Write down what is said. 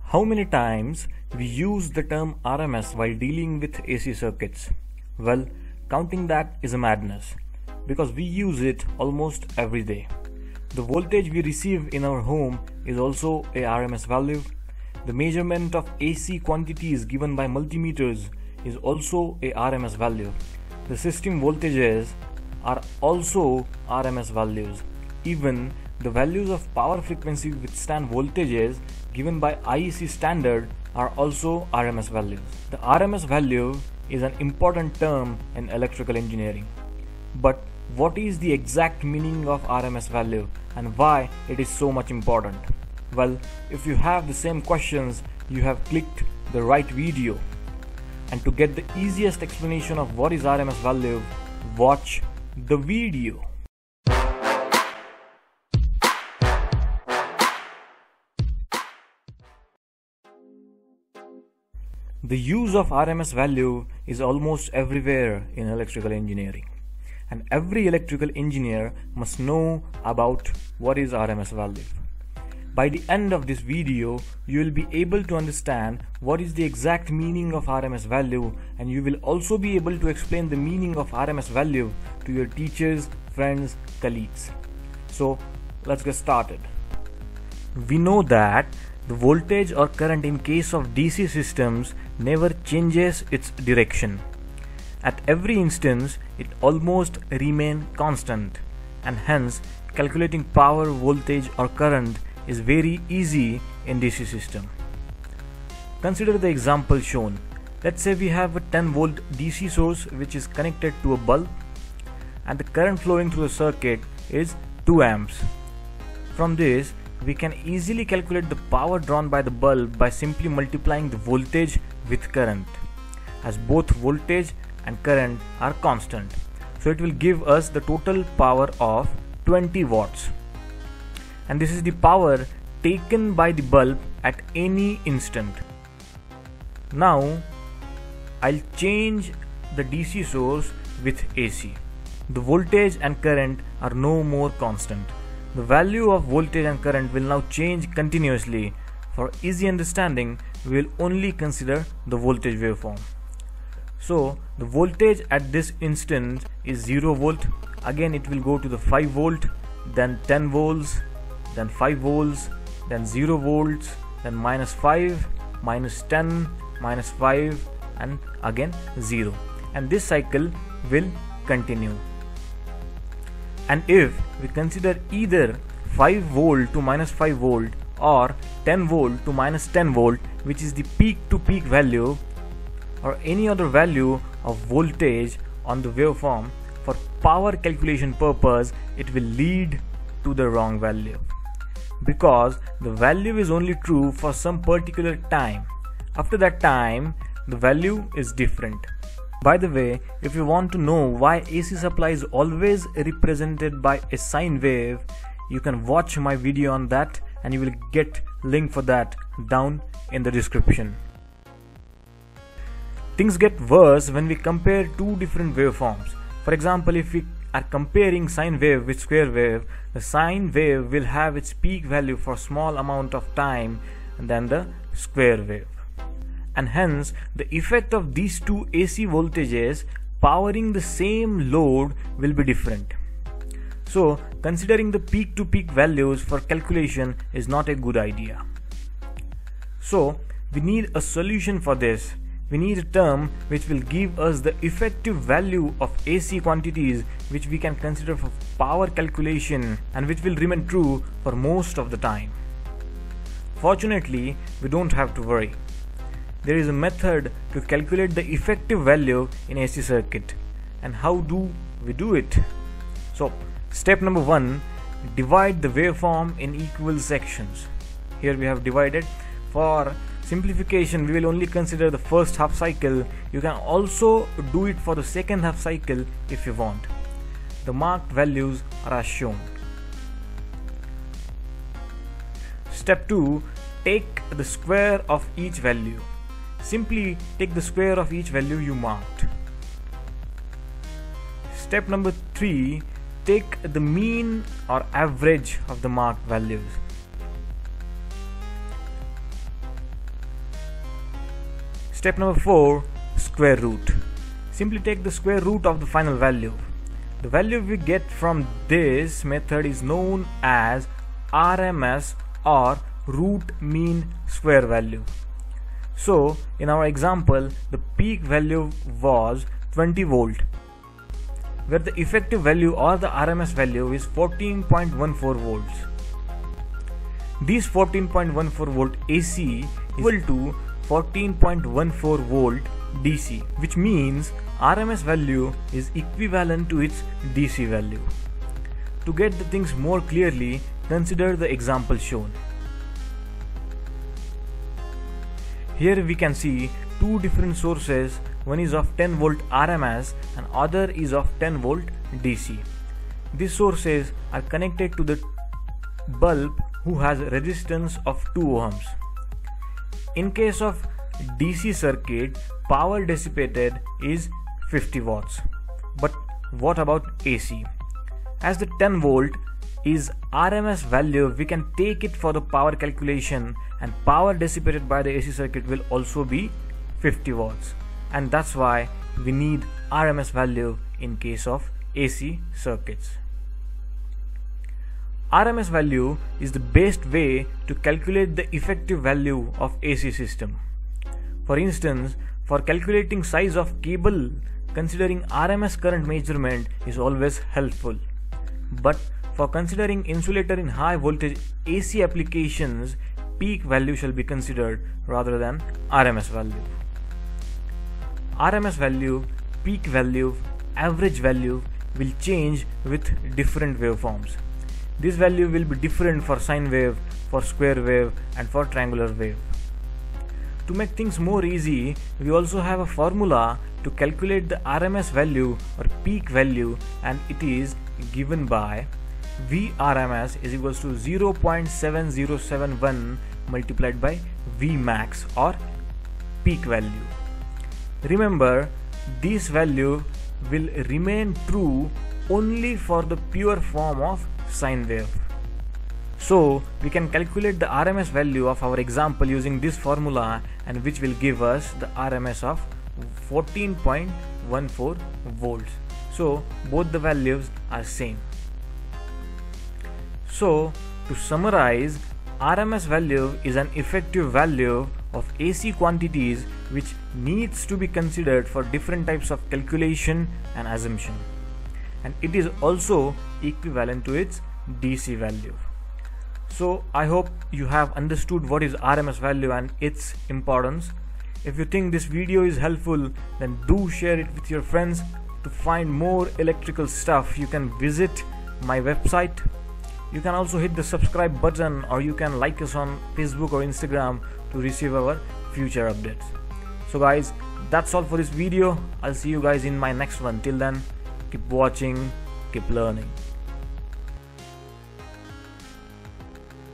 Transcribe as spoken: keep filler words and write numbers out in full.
How many times we use the term R M S while dealing with A C circuits? Well, counting that is a madness because we use it almost every day. The voltage we receive in our home is also a R M S value. The measurement of A C quantities given by multimeters is also a R M S value. The system voltages are also R M S values. Even the values of power frequency withstand voltages given by I E C standard are also R M S values. The R M S value is an important term in electrical engineering. But what is the exact meaning of R M S value and why it is so much important? Well, if you have the same questions, you have clicked the right video. And to get the easiest explanation of what is R M S value, watch the video. The use of R M S value is almost everywhere in electrical engineering, and every electrical engineer must know about what is R M S value. By the end of this video, you will be able to understand what is the exact meaning of R M S value, and you will also be able to explain the meaning of R M S value to your teachers, friends, colleagues. So let's get started. We know that the voltage or current in case of D C systems never changes its direction. At every instance, it almost remains constant, and hence calculating power, voltage or current is very easy in D C system. Consider the example shown. Let's say we have a ten volt D C source which is connected to a bulb, and the current flowing through the circuit is two amps. From this, we can easily calculate the power drawn by the bulb by simply multiplying the voltage with current, as both voltage and current are constant. So it will give us the total power of twenty watts. And this is the power taken by the bulb at any instant. Now I'll change the D C source with A C. The voltage and current are no more constant. The value of voltage and current will now change continuously. For easy understanding, we will only consider the voltage waveform. So the voltage at this instant is zero volt. Again it will go to the five volt, then ten volts, then five volts, then zero volts, then minus five, minus ten, minus five, and again zero. And this cycle will continue. And if we consider either five volt to minus five volt or ten volt to minus ten volt, which is the peak to peak value, or any other value of voltage on the waveform, for power calculation purpose, it will lead to the wrong value, because the value is only true for some particular time. After that time, the value is different. By the way, if you want to know why A C supply is always represented by a sine wave, you can watch my video on that, and you will get link for that down in the description. Things get worse when we compare two different waveforms. For example, if we are comparing sine wave with square wave, the sine wave will have its peak value for small amount of time than the square wave. And hence the effect of these two A C voltages powering the same load will be different. So considering the peak to peak values for calculation is not a good idea. So we need a solution for this. We need a term which will give us the effective value of A C quantities which we can consider for power calculation and which will remain true for most of the time. Fortunately, we don't have to worry. There is a method to calculate the effective value in A C circuit. And how do we do it? So step number one, divide the waveform in equal sections. Here we have divided. For simplification, we will only consider the first half cycle. You can also do it for the second half cycle if you want. The marked values are as shown. Step two, take the square of each value. Simply take the square of each value you marked. Step number three, take the mean or average of the marked values. Step number four, square root. Simply take the square root of the final value. The value we get from this method is known as R M S or root mean square value. So in our example, the peak value was twenty volt, where the effective value or the R M S value is fourteen point one four volts. This fourteen point one four volt A C is equal to fourteen point one four volt D C, which means R M S value is equivalent to its D C value. To get the things more clearly, consider the example shown. Here we can see two different sources. One is of ten volt R M S and other is of ten volt D C. These sources are connected to the bulb who has a resistance of two ohms. In case of D C circuit, power dissipated is fifty watts. But what about A C? As the ten volt is R M S value, we can take it for the power calculation, and power dissipated by the A C circuit will also be fifty watts, and that's why we need R M S value in case of A C circuits. R M S value is the best way to calculate the effective value of A C system. For instance, for calculating size of cable, considering R M S current measurement is always helpful. But for considering insulator in high voltage A C applications, peak value shall be considered rather than R M S value. R M S value, peak value, average value will change with different waveforms. This value will be different for sine wave, for square wave, and for triangular wave. To make things more easy, we also have a formula to calculate the R M S value or peak value, and it is given by V R M S is equals to zero point seven zero seven one multiplied by V max or peak value. Remember, this value will remain true only for the pure form of sine wave. So we can calculate the R M S value of our example using this formula, and which will give us the R M S of fourteen point one four volts. So both the values are same. So to summarize, R M S value is an effective value of A C quantities which needs to be considered for different types of calculation and assumption, and it is also equivalent to its D C value. So I hope you have understood what is R M S value and its importance. If you think this video is helpful, then do share it with your friends. To find more electrical stuff, you can visit my website. You can also hit the subscribe button, or you can like us on Facebook or Instagram to receive our future updates. So guys, that's all for this video. I'll see you guys in my next one. Till then, keep watching, keep learning.